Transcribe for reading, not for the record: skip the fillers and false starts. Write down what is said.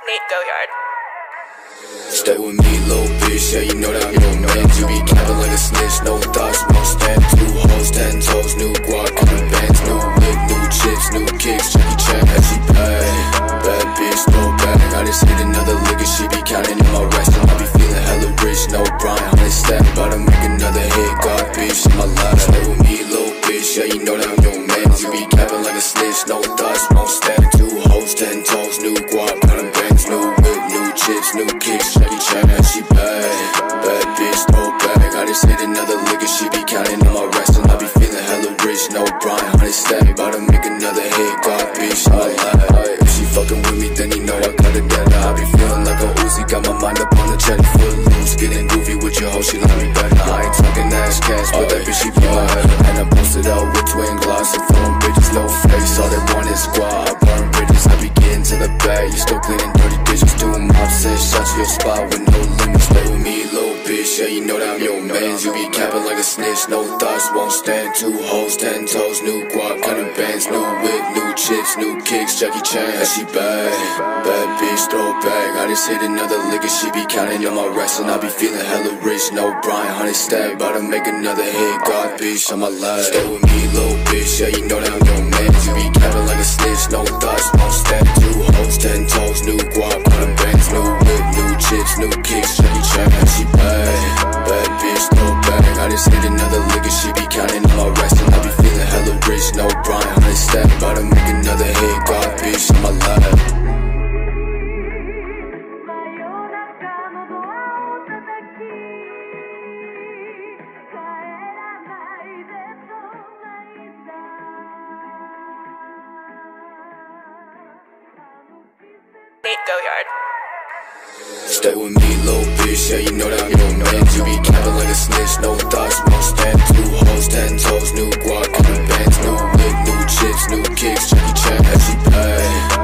Go yard. Stay with me, little bitch, yeah, you know that I'm your man. You be capping like a snitch, no thoughts, won't stand. 2 hoes, 10 toes, new guac, new bands, new whip, new chips, new kicks, Jackie Chan, and she bad bitch, throw back. I just hit another lick and she be counting in my rest. And I be feeling hella rich, no Brian, 100 stack, about to make another hit, God bitch, in my life. Stay with me, little bitch, yeah, you know that I'm your man. You be capping like a snitch, no thoughts, won't stand. 2 hoes, 10 toes, new guac, new bands, new whip, new chips, new kicks, Jackie Chan, and she bad bitch, throw back. I just hit another lick and she be counting on my rest. And I be feeling hella rich, no Brian, 100 stack, about to make another hit, God bitch, in my life. If she fucking with me, then you know I got it better. I be feeling like a Uzi, got my mind up on the check, foot loose, getting goofy with your hoe, she like me better. I ain't talking ass cash, but that bitch she be my head. And I posted out with twin glass and phone bitches, no face, all they want is squad. I burn bridges, I be getting to the bag, you still cleaning dirty dishes, 2 mops and shots to your spot with no limits. Stay with me, little bitch, yeah, you know that I'm your man. You be capping like a snitch, no thoughts, won't stand. 2 hoes, 10 toes, new guac, new bands, new whip, new chips, new kicks, Jackie Chan, and she bad bitch, throw back. I just hit another lick and she be counting on my rest. And I be feeling hella rich, no Brian, 100 stack, about to make another hit, God bitch, on my life. Stay with me, little bitch, yeah, you know that I'm your man. You be capping like a snitch, no thoughts, won't stand. 2 hoes, 10 toes, new guac, new bands, new whip, new chips, new kicks, Jackie Chan, and she bad bitch, throw back. I just hit another lick and she be counting on my rest. And I be feeling hella rich, no Brian, 100 stack, about to make another hit, God bitch, on my life. Go yard. Stay with me, little bitch, yeah, you know that I'm your man. You be capping like a snitch, no thoughts, won't stand. 2 hoes, 10 toes, new guac, new bands, new whip, new chips, new kicks, Jackie Chan, and she